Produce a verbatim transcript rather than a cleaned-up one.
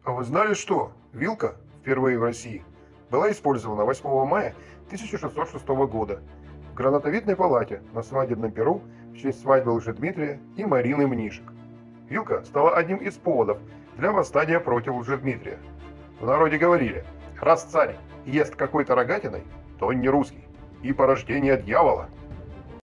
А вы знали, что вилка впервые в России была использована восьмого мая тысяча шестьсот шестого года в гранатовидной палате на свадебном перу в честь свадьбы Лжедмитрия и Марины Мнишек. Вилка стала одним из поводов для восстания против Лжедмитрия. В народе говорили: раз царь ест какой-то рогатиной, то он не русский и порождение дьявола.